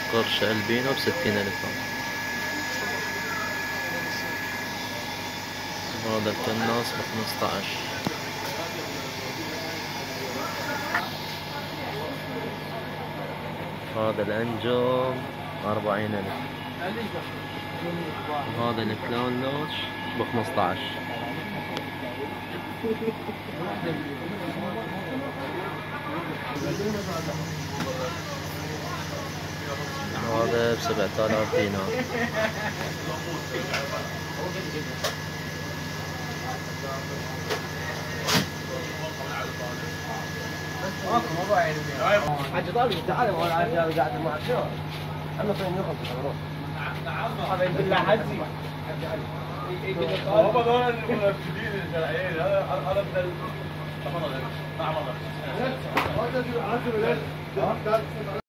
قرش البينو ب60,000. هذا الكناس ب15. هذا الأنجم 40,000. وهذا الكلون لوش ب15. وهذا ب7,000 دينار. حاج طالب تعال وانا قاعد معك شنو؟ احنا طيب نخلص. نعم حبيبي بالله حجي. هم دول المنفذين الشرعيين. هذا من تفضل. نعم والله.